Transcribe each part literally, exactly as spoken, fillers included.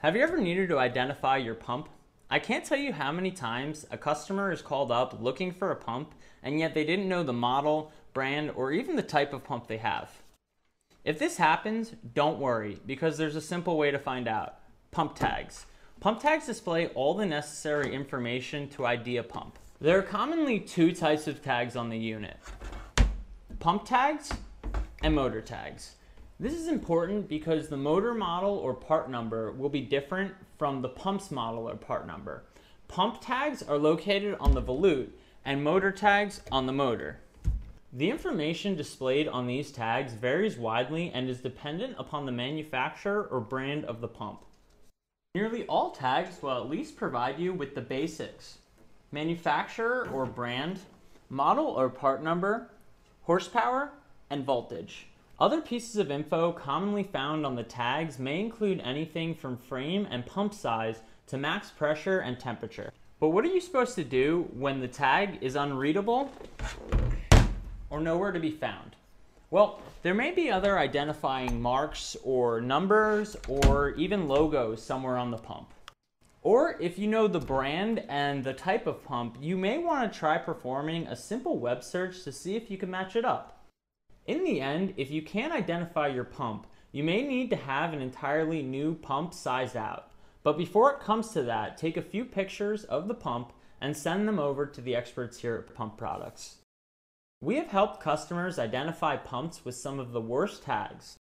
Have you ever needed to identify your pump? I can't tell you how many times a customer is called up looking for a pump and yet they didn't know the model, brand, or even the type of pump they have. If this happens, don't worry, because there's a simple way to find out. Pump tags. Pump tags display all the necessary information to I D a pump. There are commonly two types of tags on the unit: pump tags and motor tags. This is important because the motor model or part number will be different from the pump's model or part number. Pump tags are located on the volute and motor tags on the motor. The information displayed on these tags varies widely and is dependent upon the manufacturer or brand of the pump. Nearly all tags will at least provide you with the basics: manufacturer or brand, model or part number, horsepower, and voltage. Other pieces of info commonly found on the tags may include anything from frame and pump size to max pressure and temperature. But what are you supposed to do when the tag is unreadable or nowhere to be found? Well, there may be other identifying marks or numbers or even logos somewhere on the pump. Or if you know the brand and the type of pump, you may want to try performing a simple web search to see if you can match it up. In the end, if you can't identify your pump, you may need to have an entirely new pump sized out. But before it comes to that, take a few pictures of the pump and send them over to the experts here at Pump Products. We have helped customers identify pumps with some of the worst tags.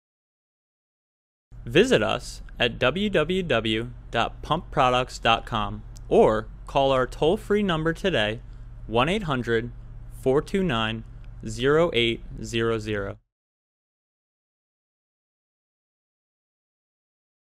Visit us at w w w dot pump products dot com or call our toll-free number today, one eight hundred, four two nine, zero eight zero zero.